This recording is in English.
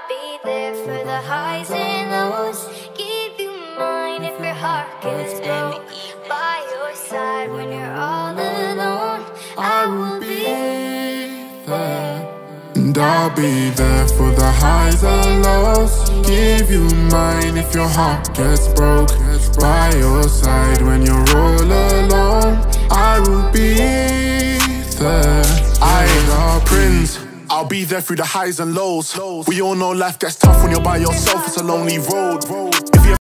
be there for the highs and lows. Give you mine if your heart gets broke. By your side when you're all alone, I will be there. And I'll be there for the highs and lows. Give you mine if your heart gets broke. By your side when you're all alone, I will be there. I Prince, I'll be there through the highs and lows. We all know life gets tough when you're by yourself, it's a lonely road.